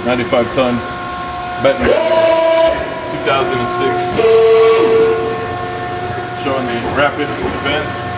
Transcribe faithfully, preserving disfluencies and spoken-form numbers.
ninety-five ton Benton two thousand six, showing the rapid advance